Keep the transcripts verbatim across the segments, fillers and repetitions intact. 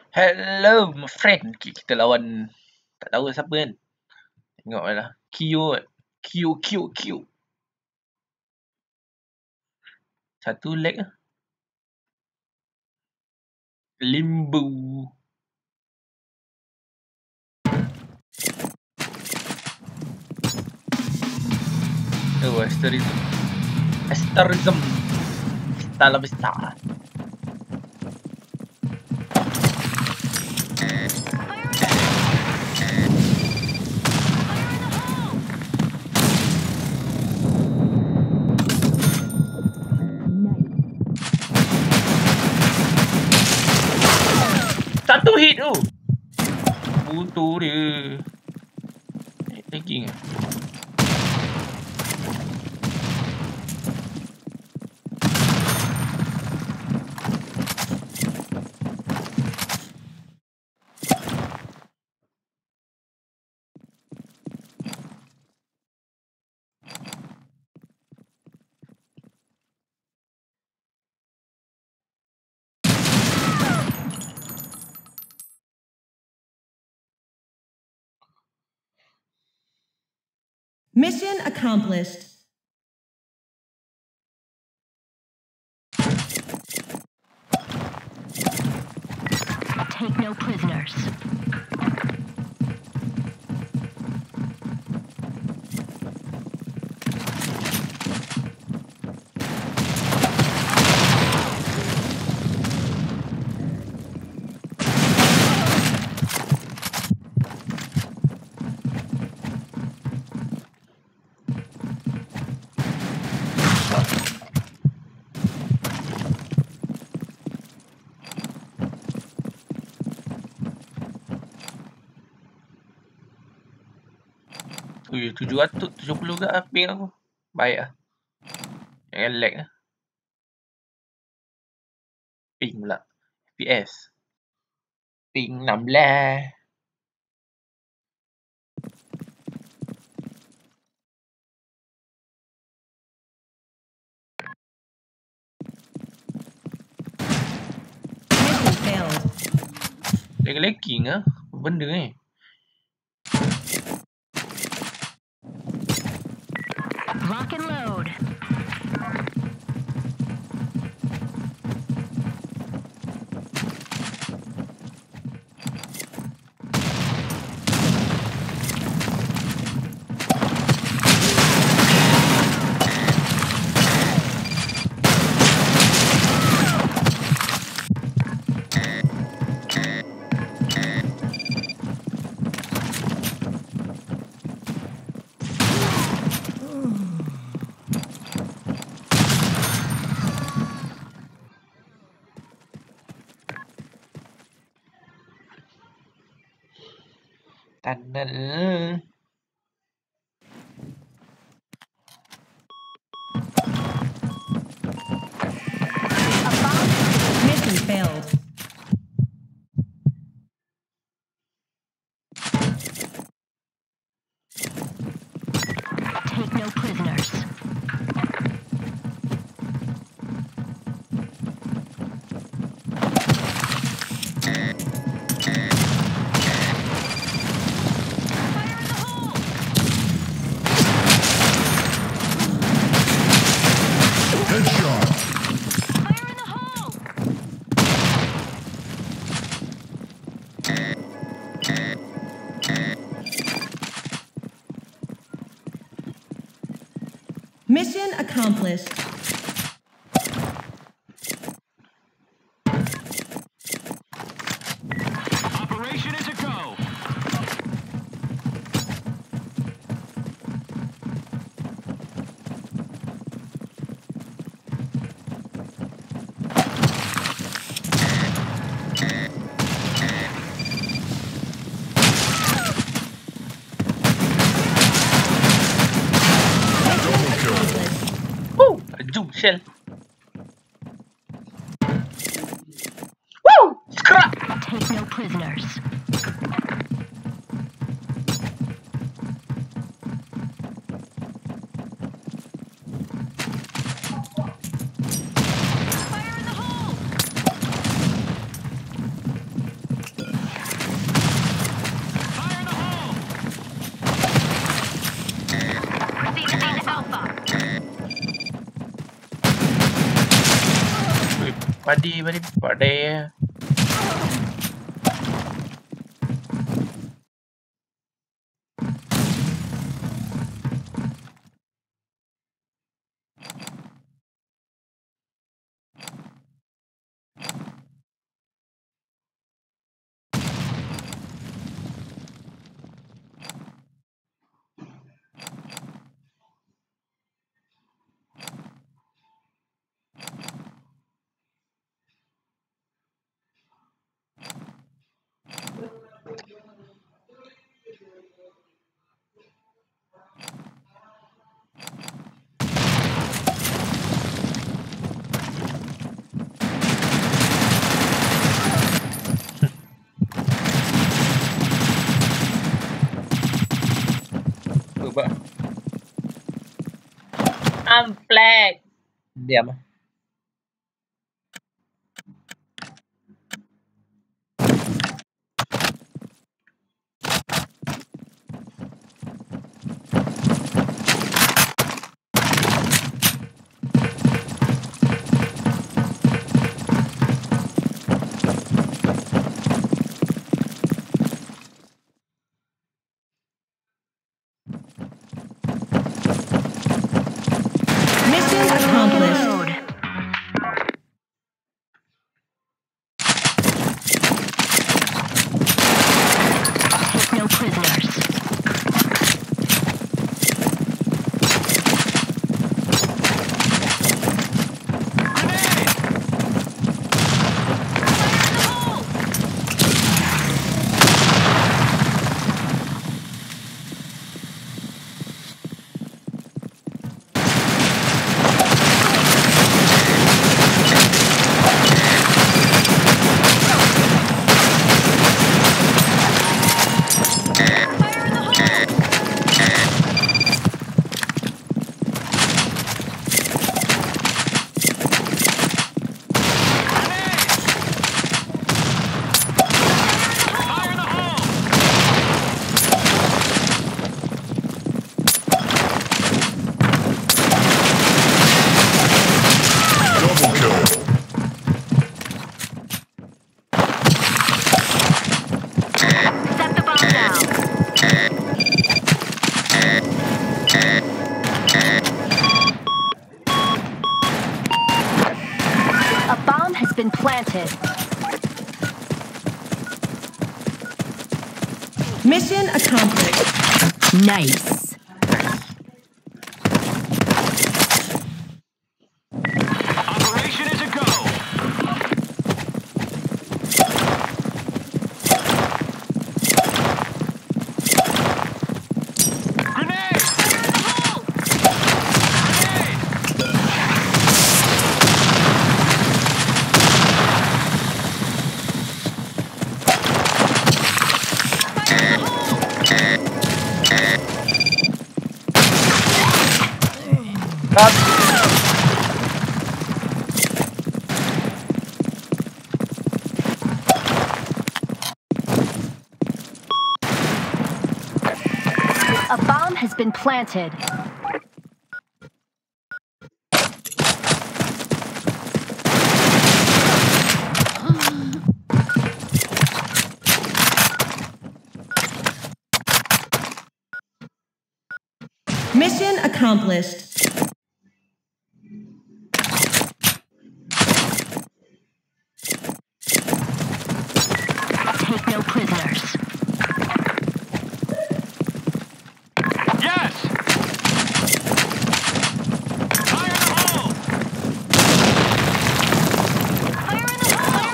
Hello my friend. Kita lawan tak tahu siapa kan. Tengok lah. Q kot. Q Q Q. Satu leg lah. Limbo. Oh, asterism. Asterism. Hasta la vista. Satu hit tu. Butuh dia. Tagging ah. Mission accomplished. Take no prisoners. Ui, tujuh ratus tujuh puluh ke ping aku. Baik lah. Jangan lag lah. Ping pula. F P S. Ping enam belas. Lag-lagging lah. Benda ni. Lock and load. Tunnel. Mission failed. Take no prisoners. Mission accomplished. Operation is a go. Zoom shell. Woo! Scrap! Take no prisoners. Fire in the hole! Padi, padi, padi. Coba. Amplek. Diam. Mission accomplished. Take no prisoners. Set the bomb down. A bomb has been planted. Mission accomplished. Nice. Operation is a go. Grenade! Cut. A bomb has been planted. Mission accomplished. Take no prisoners. Yes! Fire in the hole! Fire in the hole!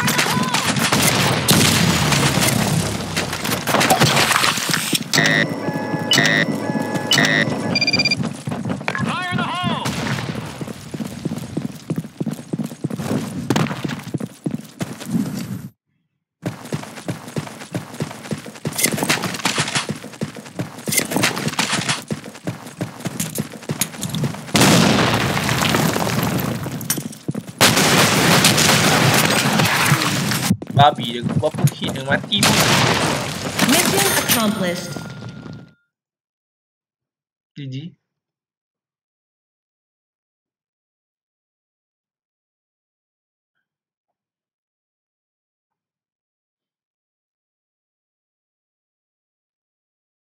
Fire in the hole! Babi dia berapa hit dia mati pun. Mission accomplished. G G.